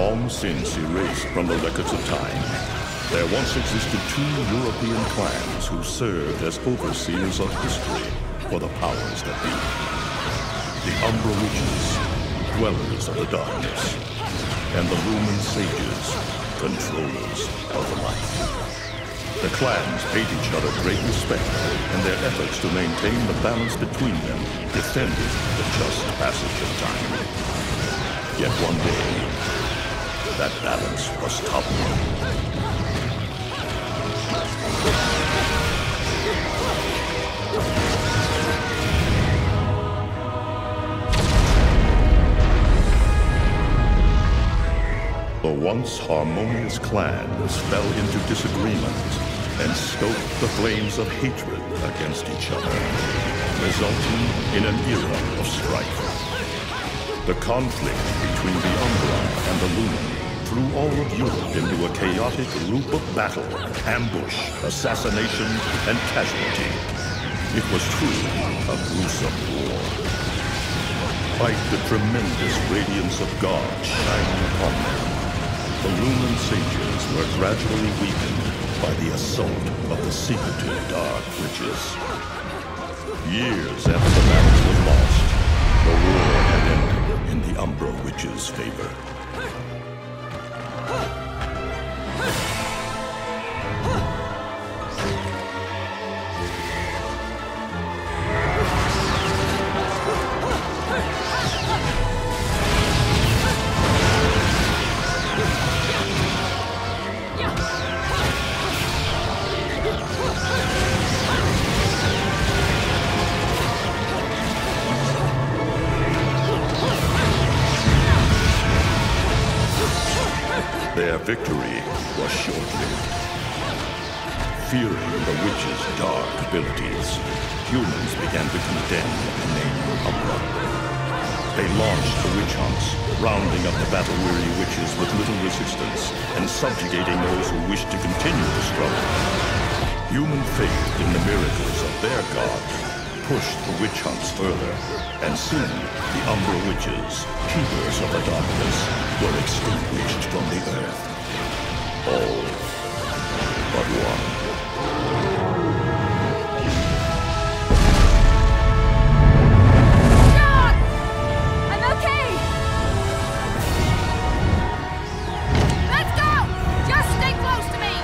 Long since erased from the records of time, there once existed two European clans who served as overseers of history for the powers that be. The Umbra Witches, dwellers of the darkness, and the Lumen Sages, controllers of the light. The clans paid each other great respect, and their efforts to maintain the balance between them defended the just passage of time. Yet one day, that balance was toppled. The once harmonious clans fell into disagreement and stoked the flames of hatred against each other, resulting in an era of strife. The conflict between the Umbra and the Lumen threw all of Europe into a chaotic loop of battle, ambush, assassination, and casualty. It was truly a gruesome war. Despite the tremendous radiance of God shining upon them, the Lumen Sages were gradually weakened by the assault of the secretive Dark Witches. Years after the balance was lost, the war had ended in the Umbra Witches' favor. Their victory was short-lived. Fearing the witches' dark abilities, humans began to condemn the name Umbra. They launched the witch hunts, rounding up the battle-weary witches with little resistance and subjugating those who wished to continue the struggle. Human faith in the miracles of their god pushed the witch hunts further, and soon the Umbra Witches, keepers of the darkness, were extinguished from the earth. All but one. God! I'm okay! Let's go! Just stay close to me!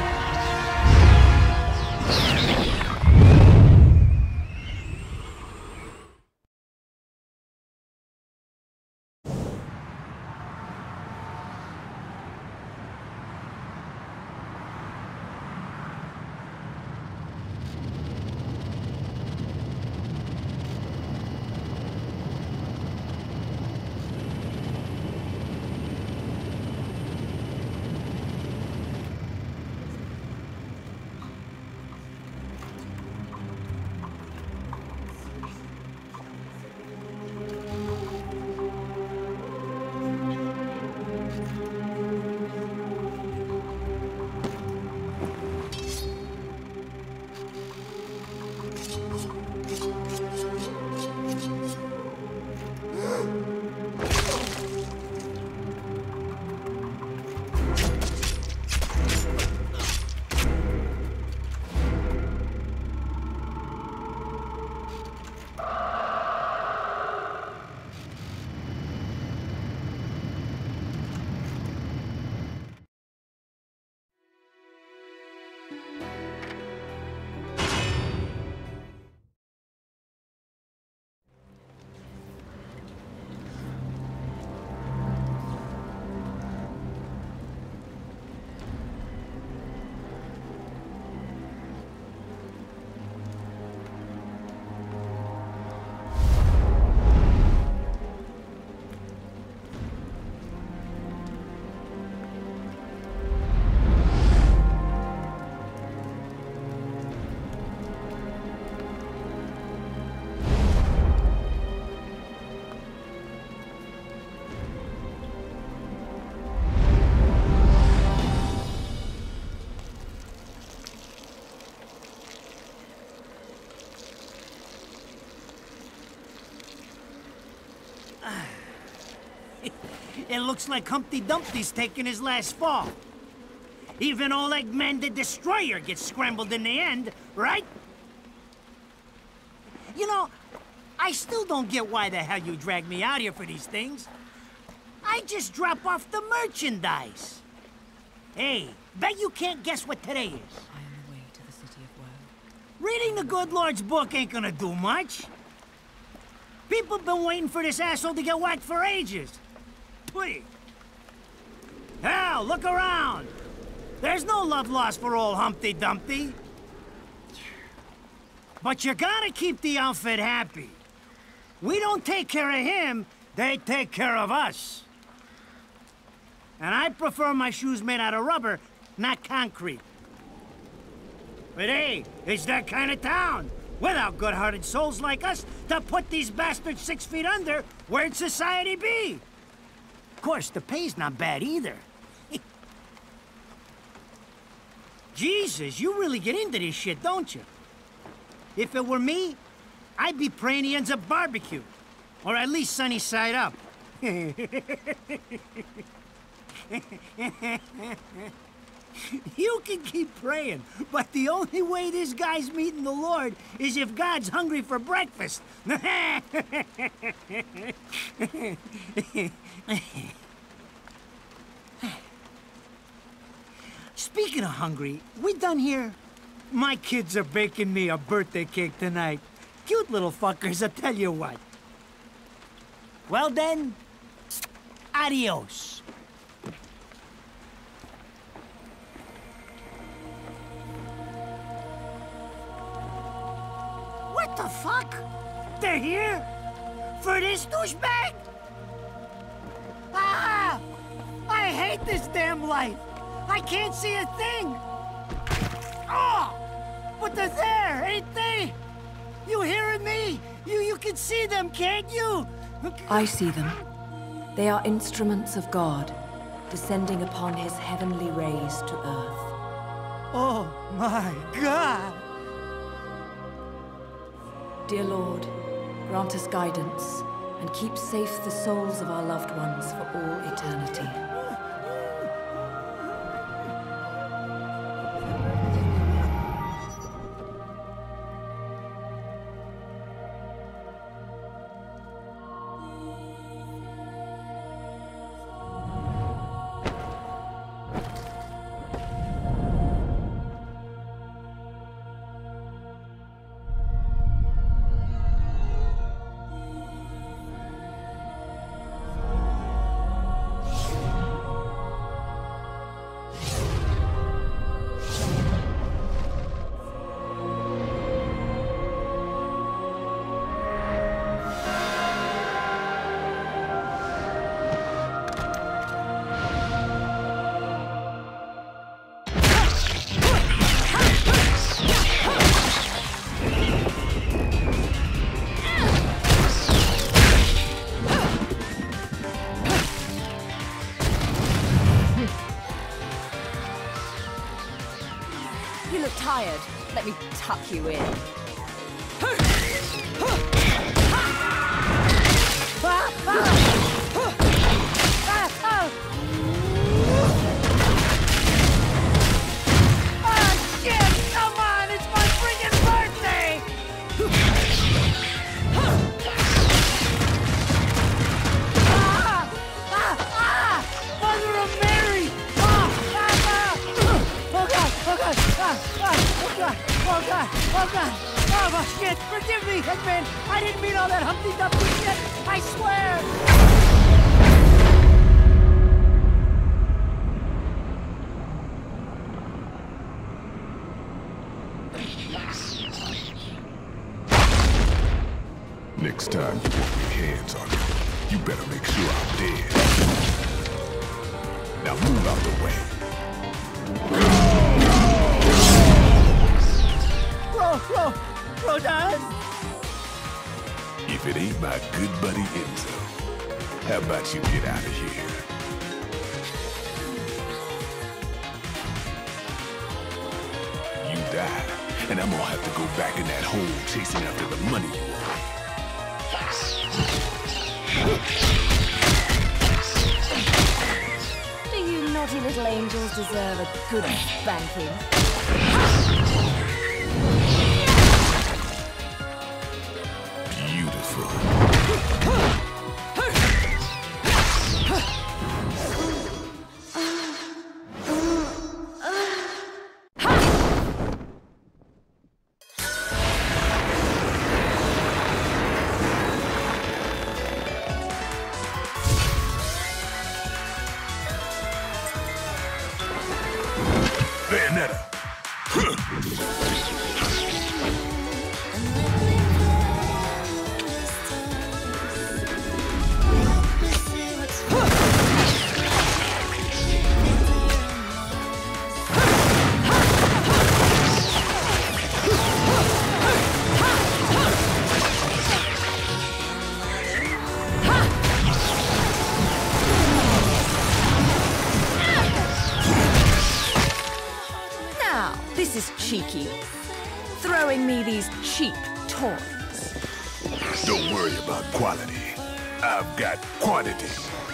It looks like Humpty Dumpty's taking his last fall. Even old Eggman the Destroyer gets scrambled in the end, right? You know, I still don't get why the hell you dragged me out here for these things. I just drop off the merchandise. Hey, bet you can't guess what today is. I am the way to the city of woe. Reading the good Lord's book ain't gonna do much. People been waiting for this asshole to get whacked for ages. Please. Hell, look around. There's no love lost for old Humpty Dumpty. But you gotta keep the outfit happy. We don't take care of him, they take care of us. And I prefer my shoes made out of rubber, not concrete. But hey, it's that kind of town. Without good-hearted souls like us to put these bastards 6 feet under, where'd society be? Of course, the pay's not bad either. Jesus, you really get into this shit, don't you? If it were me, I'd be praying he ends up barbecue. Or at least sunny side up. You can keep praying, but the only way this guy's meeting the Lord is if God's hungry for breakfast. Speaking of hungry, we done here? My kids are baking me a birthday cake tonight. Cute little fuckers, I tell you what. Well then, adios. What the fuck? They're here? For this douchebag? Ah! I hate this damn life. I can't see a thing. Oh! But they're there, ain't they? You hearing me? You can see them, can't you? I see them. They are instruments of God, descending upon his heavenly rays to earth. Oh my God! Dear Lord, grant us guidance and keep safe the souls of our loved ones for all eternity. You look tired. Let me tuck you in. Jim, come on! It's my friggin' birthday! Mother of Mary! Oh God! Oh shit! Forgive me, Eggman! I didn't mean all that Humpty Dumpty shit! I swear! Next time you get your hands on me, you better make sure I'm dead. Now move out the way. Rodan! If it ain't my good buddy Enzo, how about you get out of here? You die, and I'm gonna have to go back in that hole chasing after the money you want. deserve a good spanking. Beautiful. Bayonetta! This is cheeky. Throwing me these cheap toys. Don't worry about quality. I've got quantity.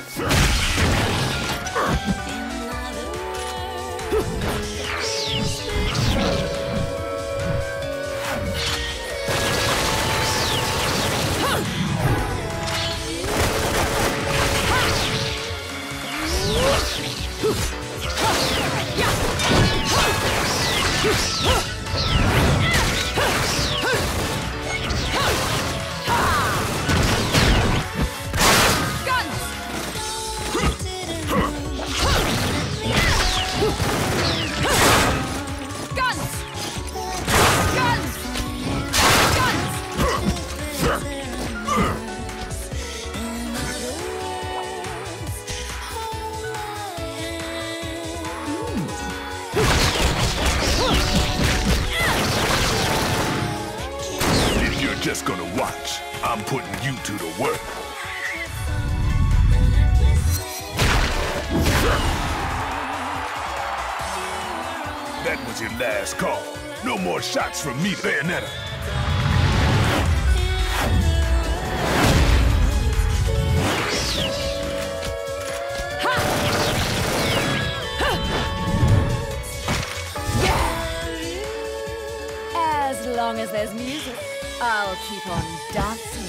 Just gonna watch. I'm putting you to the work. That was your last call. No more shots from me, Bayonetta. As long as there's music, I'll keep on dancing.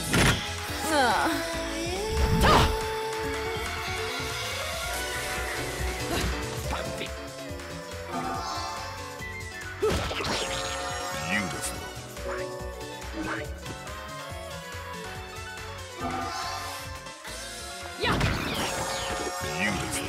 Beautiful. Yeah. Beautiful.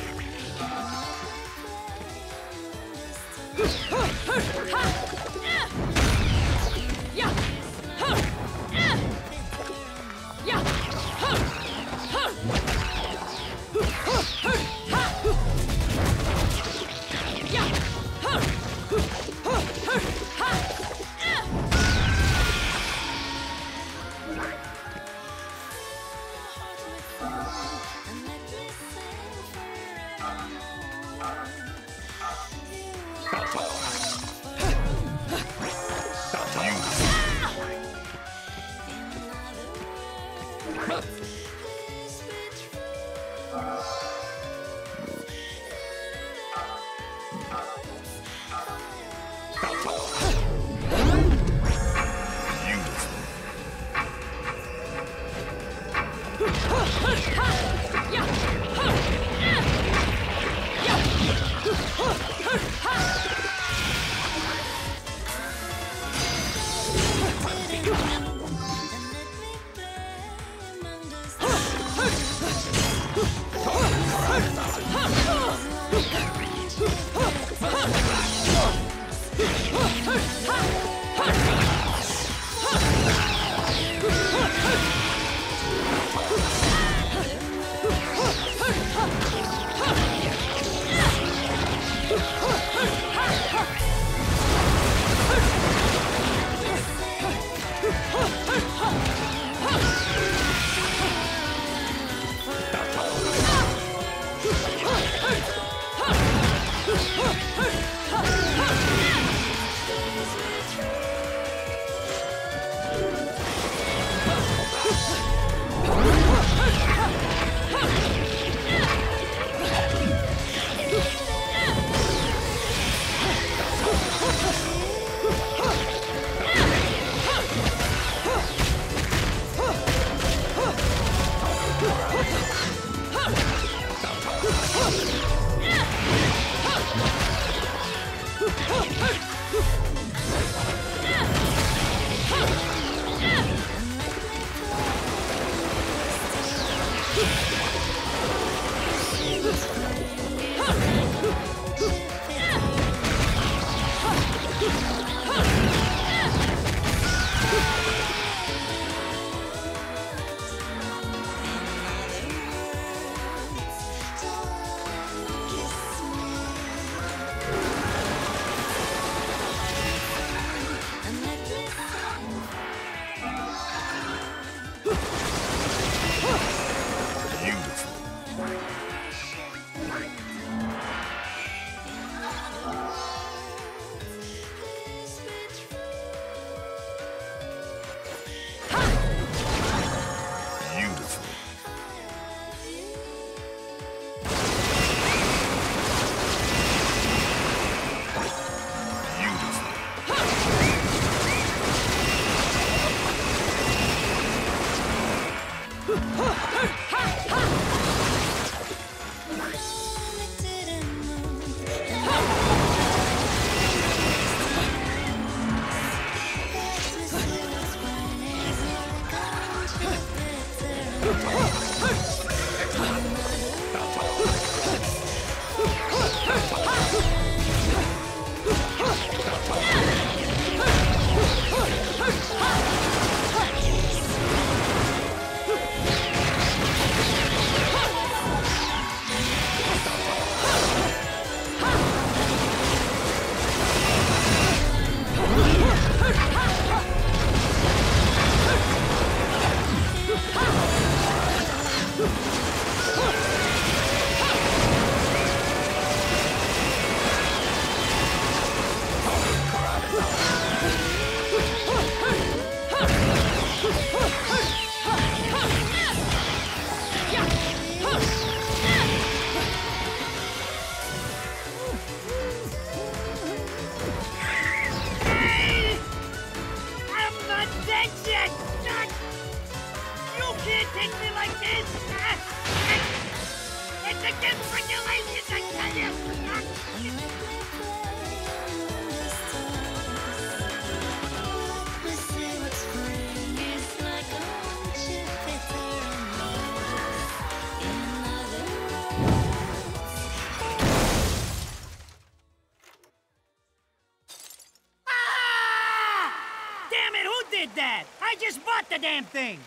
I just bought the damn thing!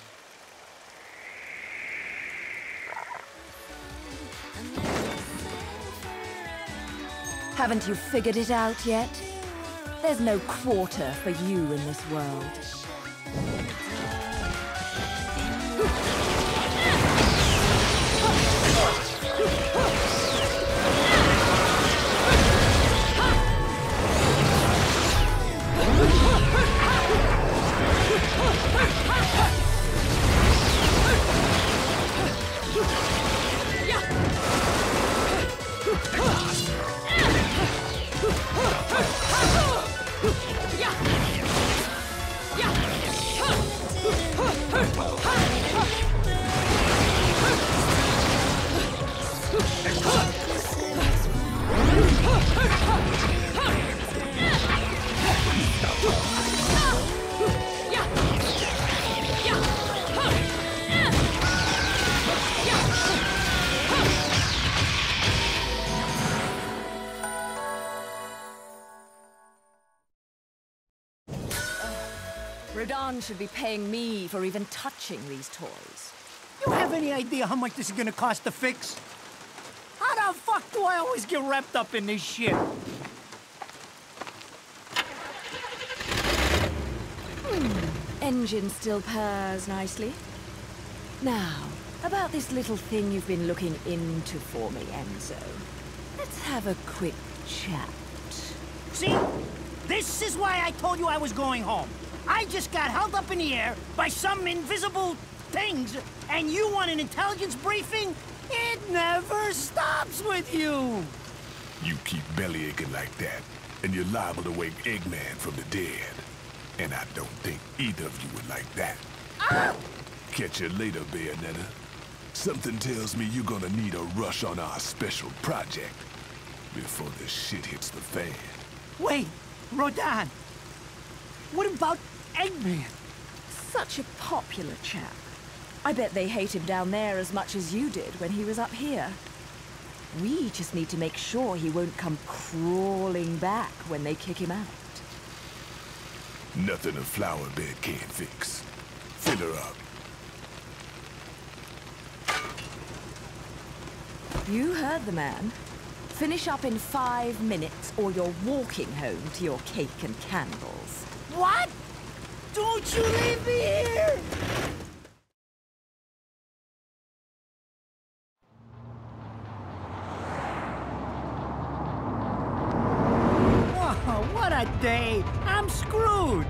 Haven't you figured it out yet? There's no quarter for you in this world. Rodin should be paying me for even touching these toys. You have any idea how much this is gonna cost to fix? How the fuck do I always get wrapped up in this shit? Engine still purrs nicely. Now, about this little thing you've been looking into for me, Enzo. Let's have a quick chat. See? This is why I told you I was going home. I just got held up in the air by some invisible things, and you want an intelligence briefing? It never stops with you! You keep bellyaching like that, and you're liable to wake Eggman from the dead. And I don't think either of you would like that. Ah! Catch you later, Bayonetta. Something tells me you're gonna need a rush on our special project before this shit hits the fan. Wait, Rodin. What about Eggman? Such a popular chap. I bet they hate him down there as much as you did when he was up here. We just need to make sure he won't come crawling back when they kick him out. Nothing a flower bed can't fix. Fill her up. You heard the man. Finish up in 5 minutes or you're walking home to your cake and candles. What? Don't you leave me here! Oh, what a day! I'm screwed!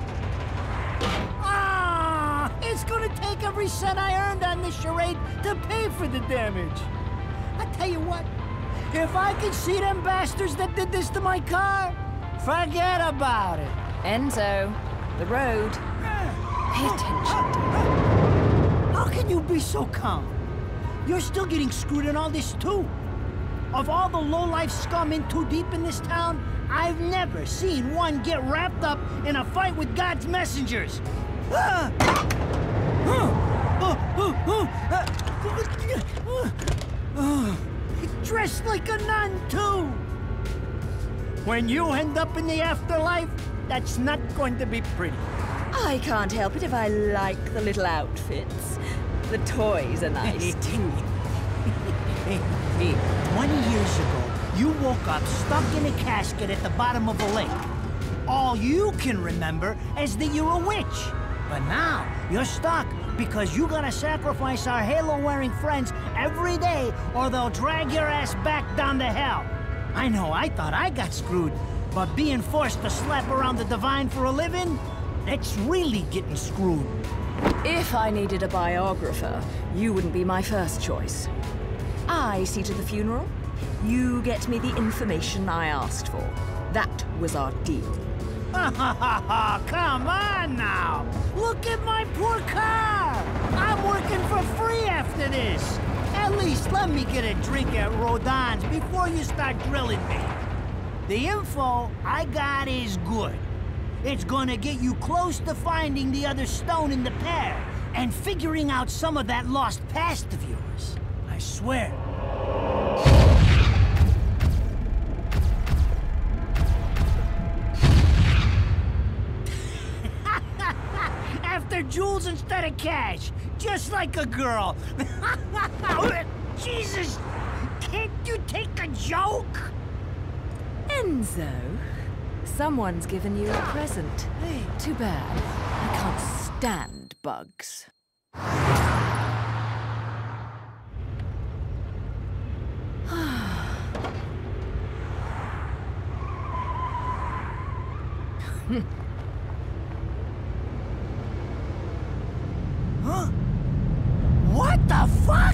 Ah! It's gonna take every cent I earned on this charade to pay for the damage. I tell you what, if I could see them bastards that did this to my car, forget about it. Enzo, the road. Pay attention. How can you be so calm? You're still getting screwed in all this, too. Of all the low-life scum in too deep in this town, I've never seen one get wrapped up in a fight with God's messengers. Dressed like a nun, too. When you end up in the afterlife, that's not going to be pretty. I can't help it if I like the little outfits. The toys are nice, too. Hey, 20 years ago, you woke up stuck in a casket at the bottom of a lake. All you can remember is that you're a witch. But now, you're stuck because you gotta sacrifice our halo-wearing friends every day or they'll drag your ass back down to hell. I know, I thought I got screwed, but being forced to slap around the divine for a living, that's really getting screwed. If I needed a biographer, you wouldn't be my first choice. I see to the funeral. You get me the information I asked for. That was our deal. Come on now! Look at my poor car! I'm working for free after this! At least let me get a drink at Rodin's before you start drilling me. The info I got is good. It's gonna get you close to finding the other stone in the pair and figuring out some of that lost past of yours. I swear. After jewels instead of cash, just like a girl. Jesus, can't you take a joke? Enzo, someone's given you a present. Hey. Too bad. I can't stand bugs. Huh? What the fuck?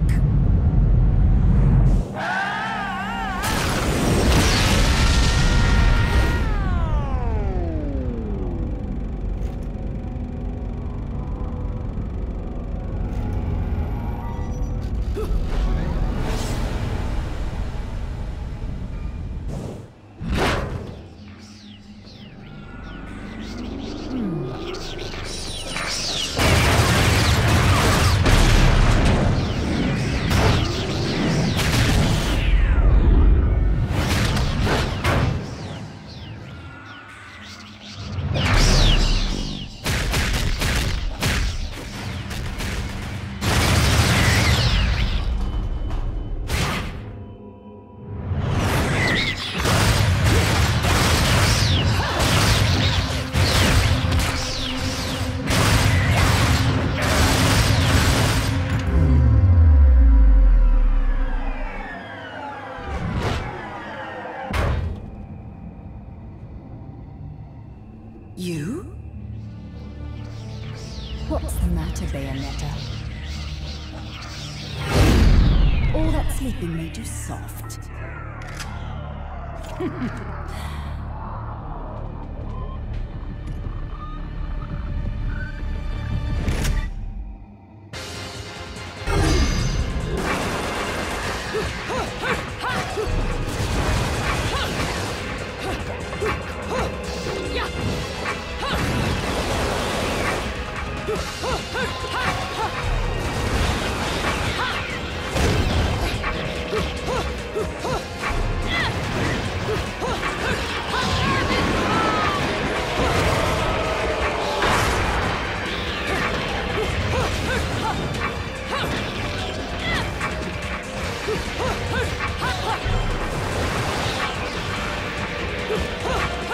You? What's the matter, Bayonetta? All that sleeping made you soft.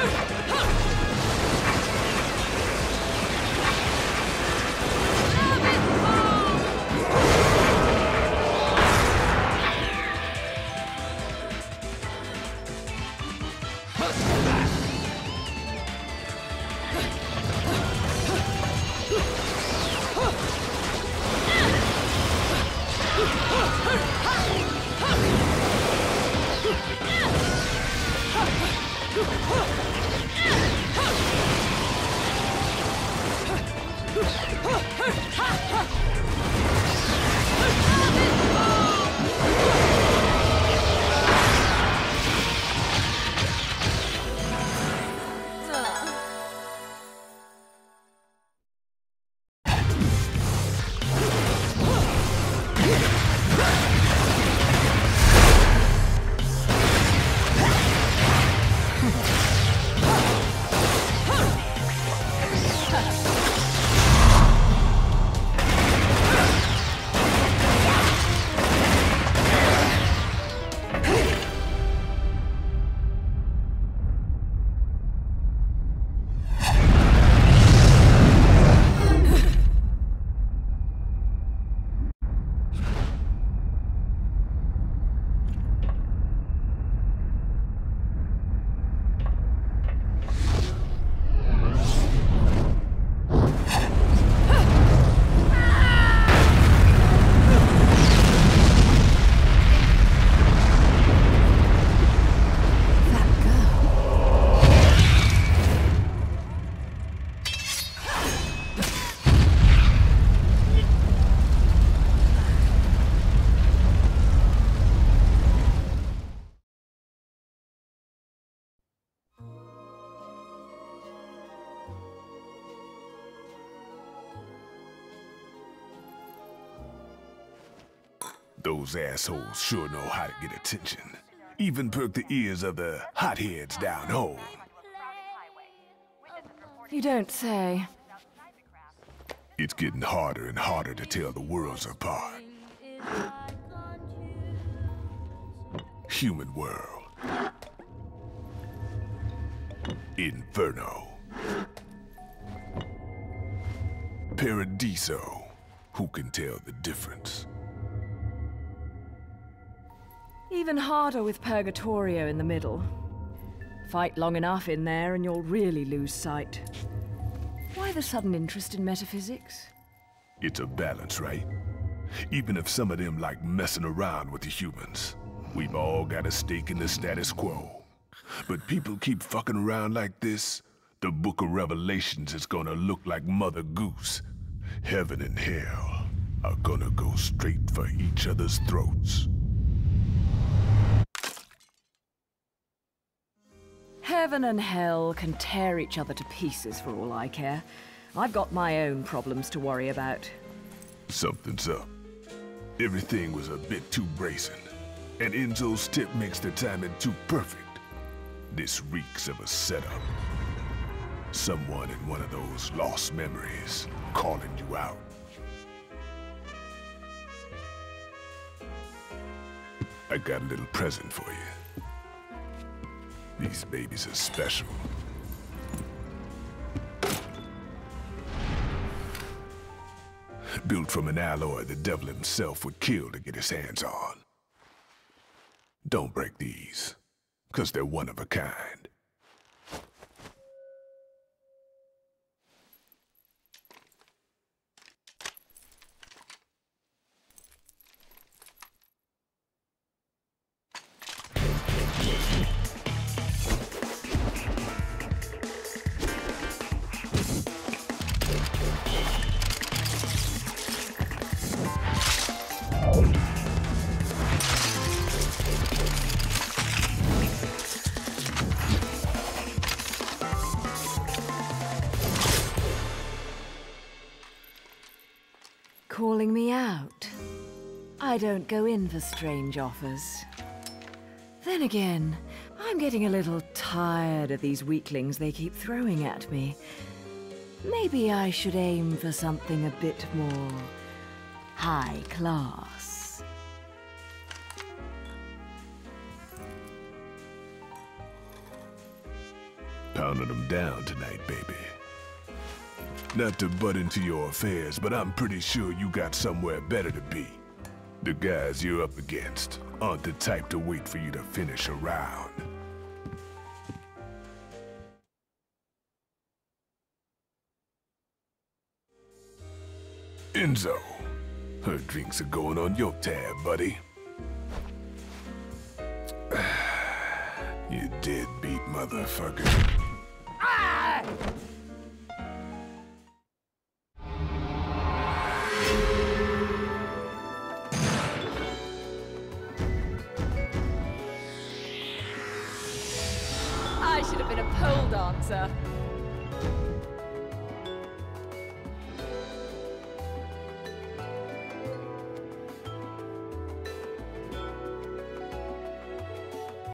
Stop it! Those assholes sure know how to get attention. Even perk the ears of the hotheads down home. You don't say. It's getting harder and harder to tell the worlds apart. Human world. Inferno. Paradiso. Who can tell the difference? Even harder with Purgatorio in the middle. Fight long enough in there and you'll really lose sight. Why the sudden interest in metaphysics? It's a balance, right? Even if some of them like messing around with the humans, we've all got a stake in the status quo. But people keep fucking around like this, the Book of Revelations is gonna look like Mother Goose. Heaven and hell are gonna go straight for each other's throats. Heaven and hell can tear each other to pieces for all I care. I've got my own problems to worry about. Something's up. Everything was a bit too brazen, and Enzo's tip makes the timing too perfect. This reeks of a setup. Someone in one of those lost memories calling you out. I got a little present for you. These babies are special. Built from an alloy the devil himself would kill to get his hands on. Don't break these, 'cause they're one of a kind. Calling me out? I don't go in for strange offers. Then again, I'm getting a little tired of these weaklings they keep throwing at me. Maybe I should aim for something a bit more high class. Pounding them down tonight, baby. Not to butt into your affairs, but I'm pretty sure you got somewhere better to be. The guys you're up against aren't the type to wait for you to finish a round. Enzo, her drinks are going on your tab, buddy. You deadbeat motherfucker. Ah! I should have been a pole dancer.